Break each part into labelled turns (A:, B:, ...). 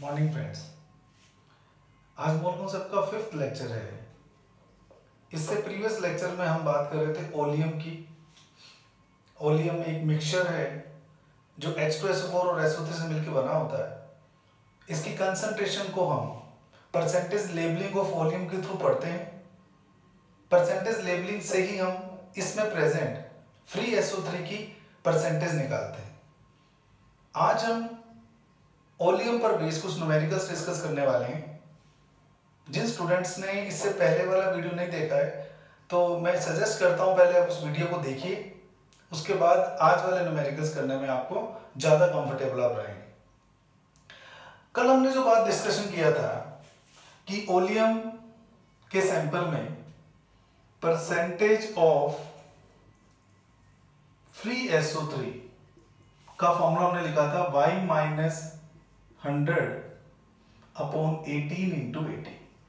A: Morning friends, आज mole concept का 5th lecture है। इससे प्रीवियस लेक्चर में हम बात कर रहे थे ओलियम की। ओलियम एक मिक्सचर है जो H2SO4 और SO3 से मिलकर बना होता है। इसकी कंसंट्रेशन को हम परसेंटेज लेबलिंग ऑफ ओलियम के थ्रू पढ़ते हैं। परसेंटेज लेबलिंग से ही हम इसमें प्रेजेंट फ्री SO3 की परसेंटेज निकालते हैं। आज हम ओलियम पर बेस कुछ न्यूमेरिकल्स डिस्कस करने वाले हैं। जिन स्टूडेंट्स ने इससे पहले वाला वीडियो नहीं देखा है तो मैं सजेस्ट करता हूं पहले आप उस वीडियो को देखिए, उसके बाद आज वाले न्यूमेरिकल्स करने में आपको ज़्यादा कंफर्टेबल आप रहेंगे। कल हमने जो बात डिस्कशन किया था कि ओलियम के सैंपल में परसेंटेज ऑफ फ्री SO3 का फॉर्मूला हमने लिखा था y-100 अपॉन 18 इंटू 80,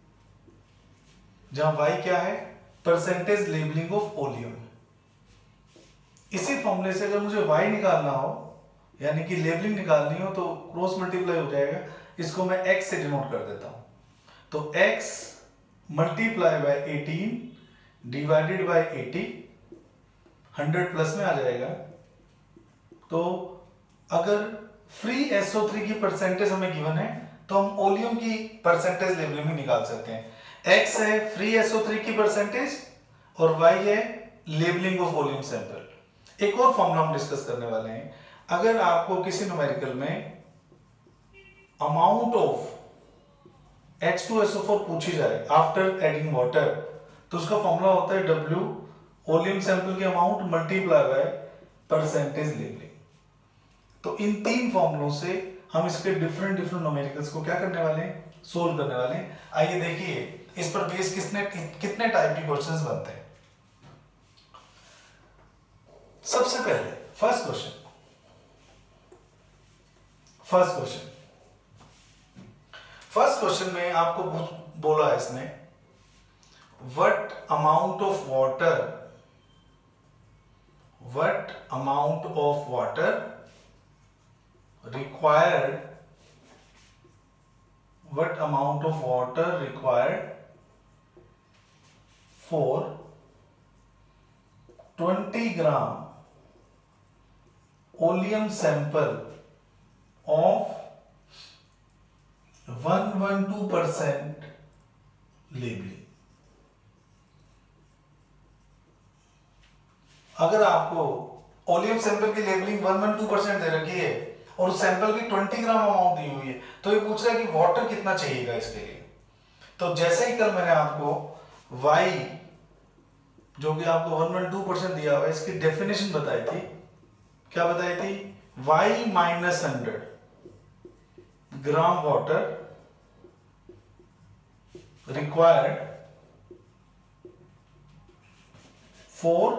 A: जहां y क्या है? Percentage labelling of oleum. इसी फॉर्मूले से अगर मुझे y निकालना हो यानी कि लेबलिंग निकालनी हो तो क्रॉस मल्टीप्लाई हो जाएगा। इसको मैं x से डिनोट कर देता हूं, तो x multiply by 18 divided by 80, 100 plus में आ जाएगा। तो अगर फ्री SO3 की परसेंटेज हमें गिवन है तो हम ओलियम की परसेंटेज लेबलिंग में निकाल सकते हैं। x है फ्री SO3 की परसेंटेज और y है लेबलिंग ऑफ ओलियम सैंपल। एक और फॉर्मूला हम डिस्कस करने वाले हैं। अगर आपको किसी न्यूमेरिकल में अमाउंट ऑफ H2SO4 पूछी जाए आफ्टर एडिंग वाटर, तो उसका फॉर्मूला होता है W ओलियम सैंपल की amount multiply by percentage labelling. तो इन तीन फॉर्मूलों से हम इसके डिफरेंट न्यूमेरिकल्स को क्या करने वाले हैं? सोल्व करने वाले हैं। आइए देखिए इस पर बेस कितने टाइप के क्वेश्चंस बनते हैं। सबसे पहले फर्स्ट क्वेश्चन में आपको बोला है इसमें what amount of water required for 20 gram oleum sample of 112% labelling. अगर आपको ओलियम सैंपल की लेबलिंग 112% दे रखी है और उस सैंपल की 20 ग्राम अमाउंट दी हुई है तो ये पूछ रहा है कि वाटर कितना चाहिएगा इसके लिए। तो जैसे ही कल मैंने आपको y जो कि आपको 112% दिया हुआ है इसकी डेफिनेशन बताई थी, क्या बताई थी? y-100 gram water required for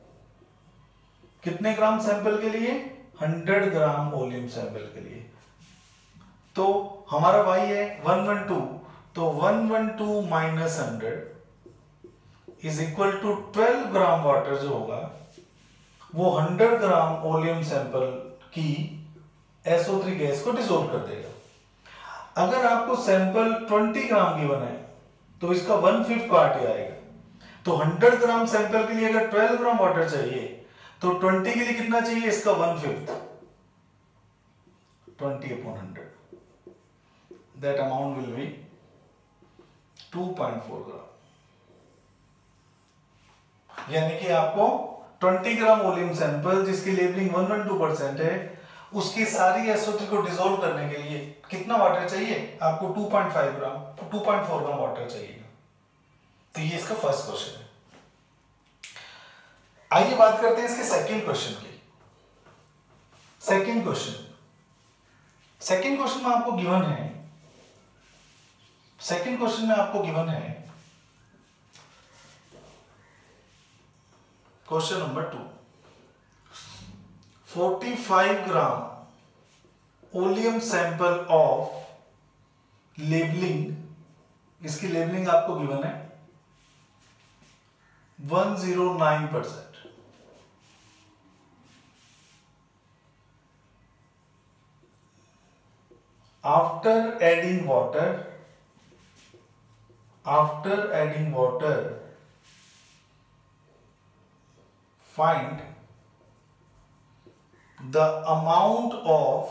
A: कितने ग्राम सैंपल के लिए? 100 ग्राम ओलियम सैंपल के लिए। तो हमारा y है 112, तो 112 minus 100 is equal to 12 gram water जो होगा वो 100 ग्राम ओलियम सैंपल की SO3 गैस को डिसॉल्व कर देगा। अगर आपको सैंपल 20 ग्राम गिवन है तो इसका 1/5 पार्ट ही आएगा। तो 100 ग्राम सैंपल के लिए अगर 12 ग्राम वाटर चाहिए तो 20 के लिए कितना चाहिए? इसका 1/5, 20/100, that amount will be 2.4 ग्राम। यानी कि आपको 20 ग्राम ओलियम सैंपल जिसकी लेबलिंग 112% है उसकी सारी SO3 को डिसॉल्व करने के लिए कितना वाटर चाहिए? आपको 2.4 ग्राम वाटर चाहिए। तो ये इसका फर्स्ट क्वेश्चन है। आइए बात करते हैं इसके सेकंड क्वेश्चन की। सेकंड क्वेश्चन में आपको गिवन है question number 2, 45 gram oleum sample of labelling, इसकी लेबलिंग आपको गिवन है 109%। after adding water, find the amount of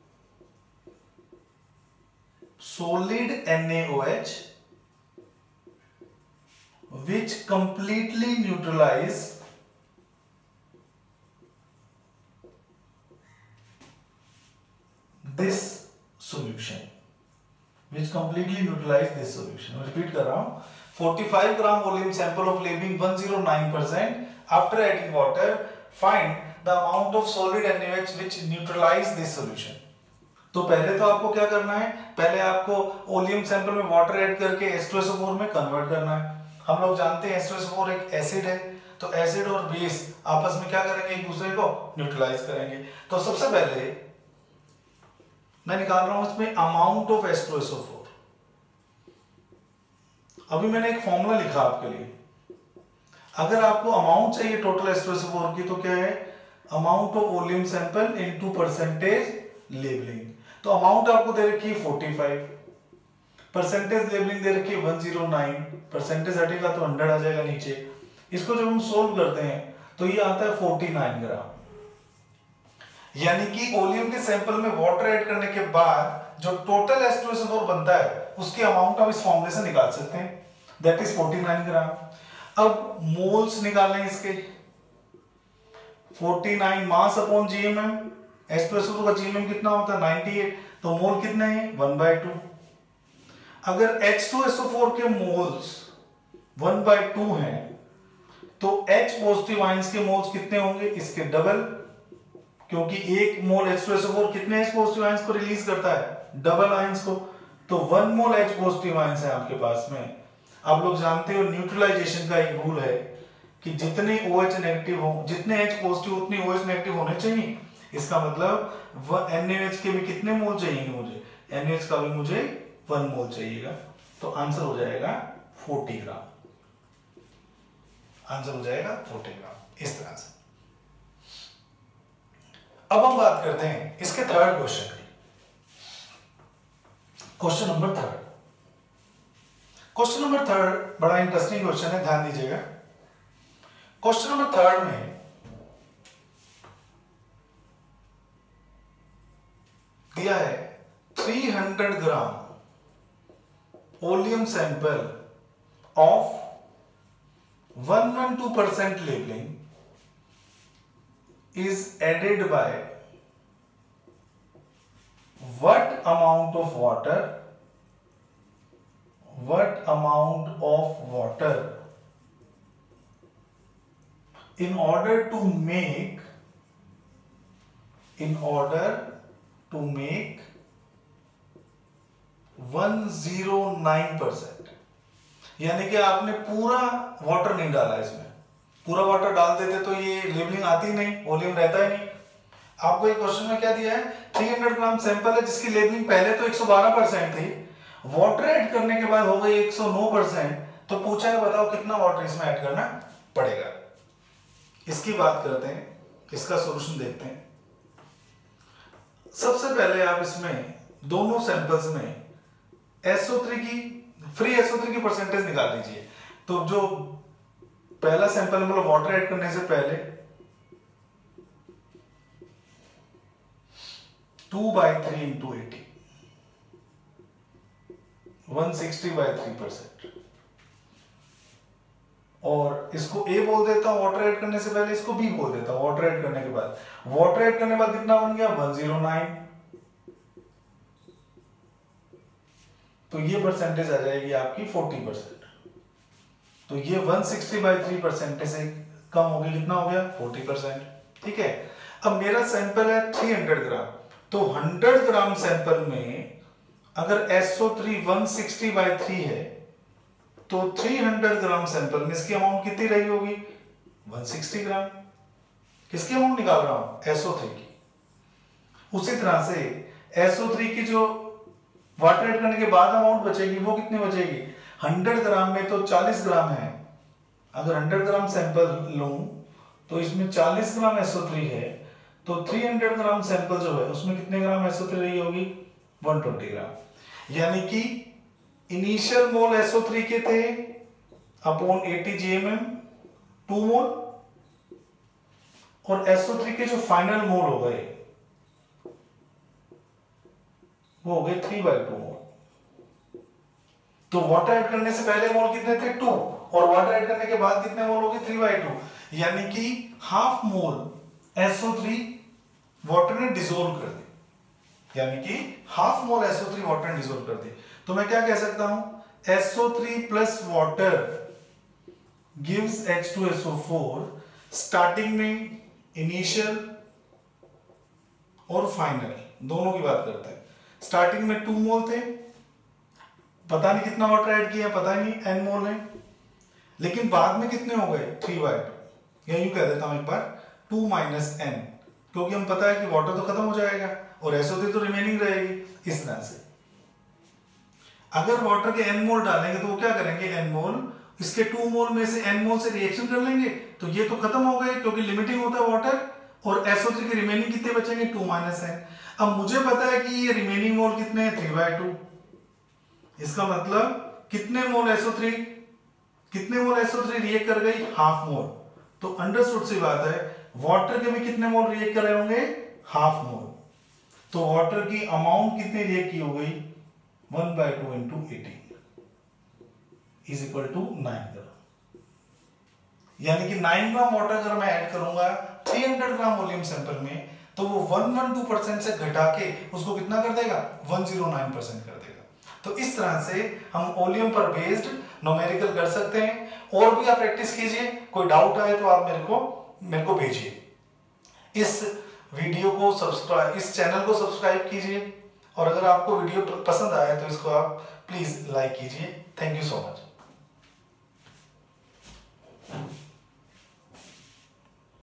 A: solid NaOH which completely neutralize this solution. Repeat कर रहा हूं, 45 ग्राम volume sample of labelling 109%. After adding water find the amount of solid NaOH which neutralize this solution. तो पहले तो आपको क्या करना है, पहले आपको ओलियम सैंपल में वाटर ऐड करके H2SO4 में कन्वर्ट करना है. हम लोग जानते हैं H2SO4 एक एसिड है, तो एसिड और बेस आपस में क्या करेंगे, एक दूसरे को न्यूट्रलाइज करेंगे. तो सबसे पहले मैं निकाल रहा हूं इसमें अमाउंट ऑफ H2SO4. अभी मैंने एक फॉर्मूला लिखा आपके लिए. अगर आपको अमाउंट चाहिए टोटल H2SO4 की, तो क्या है, amount of volume sample into percentage labelling. तो अमाउंट आपको दे रखी है 45, परसेंटेज लेबलिंग दे रखी है 109, परसेंटेज हटेगा तो 100 आ जाएगा नीचे. इसको जब हम सोल्व करते हैं तो ये आता है 49 ग्राम. यानी कि ओलियम के सैंपल में वाटर ऐड करने के बाद जो टोटल H2SO4 बनता है उसकी अमाउंट हम इस फॉर्मूले से निकाल सकते हैं, दैट इज 49 ग्राम. अब मोल्स निकालें इसके, 49 मास अपॉन जीएमएम. H2SO4 का जीएमएम कितना होता है, 98, तो मोल कितने हैं, 1/2. अगर H2SO4 के मोल्स 1/2 हैं तो H पॉजिटिव आयंस के मोल्स कितने होंगे, इसके डबल, क्योंकि एक मोल H2SO4 कितने H पॉजिटिव आयंस को रिलीज करता है, डबल आयंस को. तो 1 मोल H पॉजिटिव आयंस है आपके पास में. आप लोग जानते हो न्यूट्रलाइजेशन का एक रूल है कि जितने OH नेगेटिव हो, जितने H पॉजिटिव उतने OH नेगेटिव होने चाहिए. इसका मतलब NaOH के भी कितने मोल चाहिए मुझे, NaOH का भी मुझे 1 मोल चाहिएगा. तो आंसर हो जाएगा 40 ग्राम. आंसर हो जाएगा 40 ग्राम. इस तरह से. अब हम बात करते हैं इसके थर्ड क्वेश्चन की. क्वेश्चन नंबर थर्ड बड़ा इंटरेस्टिंग क्वेश्चन है, ध्यान दीजिएगा. क्वेश्चन नंबर थर्ड में दिया है 300 gram oleum sample of 112% labelling is added by what amount of water in order to make 109%. यानी कि आपने पूरा वाटर नहीं डाला इसमें. पूरा वाटर डाल देते तो ये लेबलिंग आती नहीं, वॉल्यूम रहता ही नहीं. आपको एक क्वेश्चन में क्या दिया है, 300 ग्राम सैंपल है जिसकी लेबलिंग पहले तो 112% थी, वाटर ऐड करने के बाद हो गई 109%. तो पूछा है बताओ कितना वाटर इसमें ऐड करना पड़ेगा. इसकी बात करते हैं, इसका सॉल्यूशन देखते हैं. सबसे पहले आप इसमें दोनों सैंपल्स में फ्री SO3 की परसेंटेज निकाल लीजिए. तो जो पहला सैंपल मतलब वाटर ऐड करने से पहले 2/3 into 80, 160/3%. और इसको A बोल देता हूं वाटर ऐड करने से पहले, इसको B बोल देता हूं वाटर ऐड करने के बाद. वाटर ऐड करने के बाद कितना बन गया, 109. तो ये परसेंटेज आ जाएगी आपकी 40%. तो ये 160/3% से कम हो गई, कितना हो गया, 40%. ठीक है. अब मेरा सैंपल है 300 ग्राम. तो 100 ग्राम सैंपल में अगर SO3 160/3 है तो 300 ग्राम सैंपल में इसकी अमाउंट कितनी रही होगी, 160 ग्राम. किसकी अमाउंट निकाल रहा हूं, SO3 की. उसी तरह से SO3 की जो वाटर ऐड करने के बाद अमाउंट बचेगी वो कितनी बचेगी, 100 ग्राम में तो 40 ग्राम है. अगर 100 ग्राम सैंपल लूं तो इसमें 40 ग्राम SO3 है, तो 300 ग्राम सैंपल जो है उसमें कितने ग्राम SO3 रही होगी, 120 ग्राम। यानी कि इनिशियल मोल SO3 के थे अपॉन 80 GMM 2 मोल, और SO3 के जो फाइनल मोल हो गए वो हो गए 3/2 मोल। तो वाटर ऐड करने से पहले मोल कितने थे 2, और वाटर ऐड करने के बाद कितने मोल हो गए 3/2, यानी कि हाफ मोल SO3 वाटर ने डिसोल्व कर दी, यानी कि हाफ मोल SO3 वाटर ने डिसोल्व कर दी। तो मैं क्या कह सकता हूं, SO3 plus water gives H2SO4। Starting में इनिशियल और फाइनल दोनों की बात करते हैं। स्टार्टिंग में 2 मोल थे, पता नहीं कितना वाटर ऐड किया, पता ही नहीं, n मोल है, लेकिन बाद में कितने हो गए 3/2, या यूं कह देता हूं एक बार 2 माइनस n, क्योंकि हम पता है कि वाटर तो खत्म हो जाएगा और SO3 तो रिमेनिंग रहेगी। इस तरह से अगर वाटर के n मोल डालेंगे तो वो क्या करेंगे, n मोल इसके 2 मोल में से n मोल से रिएक्शन कर लेंगे, तो ये तो खत्म हो गए क्योंकि लिमिटिंग होता है वाटर, और SO3 के रिमेनिंग कितने बचेंगे 2 माइनस n। अब मुझे पता है कि ये रिमेनिंग मोल कितने हैं 3/2, इसका मतलब कितने मोल SO3 रिएक्ट कर गई, हाफ मोल। तो अंडरस्टूड सी बात है, वाटर के भी कितने मोल रिएक्ट कर रहे होंगे, हाफ मोल। तो वाटर की अमाउंट कितनी रिएक्ट की हो गई 1/2 into 80 is equal to 9 gram. यानी कि 9 ग्राम वाटर अगर मैं ऐड करूंगा 300 ग्राम वॉल्यूम सैंपल में, तो वो 112% से घटा के उसको कितना कर देगा, 109% कर देगा। तो इस तरह से हम वॉल्यूम पर बेस्ड न्यूमेरिकल कर सकते हैं। और भी आप प्रैक्टिस कीजिए, कोई डाउट आए तो आप मेरे को भेजिए। इस वीडियो को सब्सक्राइब, इस चैनल को सब्सक्राइब कीजिए, और अगर आपको वीडियो पसंद आए तो इसको आप प्लीज लाइक कीजिए। Thank you so much.